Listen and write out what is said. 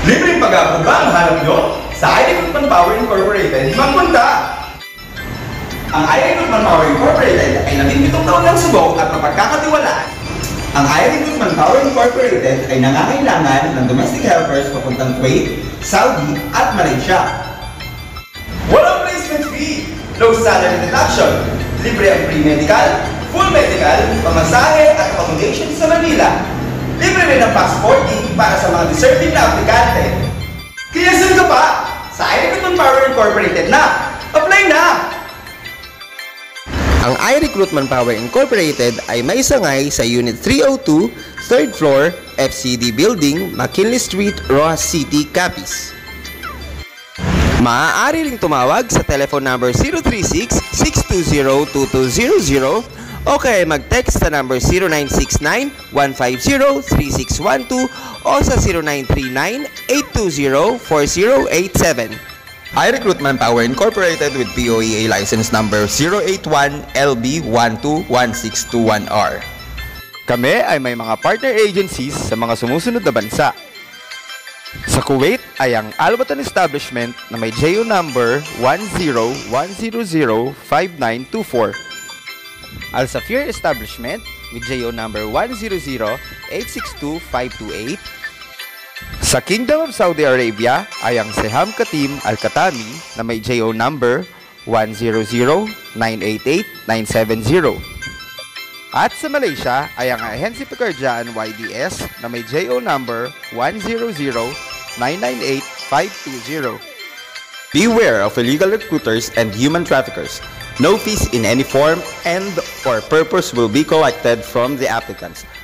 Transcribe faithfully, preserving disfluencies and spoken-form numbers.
Libreng pag-aapog ba ang hanap nyo? Sa Irekrut Manpower Incorporated, magpunta! Ang Irekrut Manpower Incorporated ay labing-pitong taon ng sugo at mapagkakatiwalaan. Ang Irekrut Manpower Incorporated ay nangangailangan ng domestic helpers papuntang Kuwait, Saudi at Malaysia. Walang placement fee, low salary deduction, libre ang pre-medical, full medical, pamasahe at accommodation sa Manila. Libre rin ang passporting para sa mga deserving na aplikante. Kaya saan ka pa? Sa Irekrut Manpower Incorporated na! Apply na! Ang Irekrut Manpower Incorporated ay may sangay sa Unit three oh two, third floor, F C D Building, McKinley Street, Roxas City, Capiz. Maaari ring tumawag sa telephone number zero three six, six two zero, two two zero zero o kaya mag-text sa number zero nine six nine, one five zero, three six one two o sa zero nine three nine, eight two zero, four zero eight seven. Irekrut Manpower Incorporated with P O E A license number zero eight one L B one two one six two one R. Kami ay may mga partner agencies sa mga sumusunod na bansa. Sa Kuwait ay ang Al-Watan Establishment na may J O number one zero one zero zero five nine two four. Al-Safir Establishment with J O number one zero zero eight six two five two eight. Sa Kingdom of Saudi Arabia ay ang Seham Katim Al-Katami na may J O number one zero zero nine eight eight nine seven zero. At sa Malaysia ay ang Ahensi Pekerjaan Y D S na may J O number one zero zero nine nine eight five two zero. Beware of illegal recruiters and human traffickers. No fees in any form and or purpose will be collected from the applicants.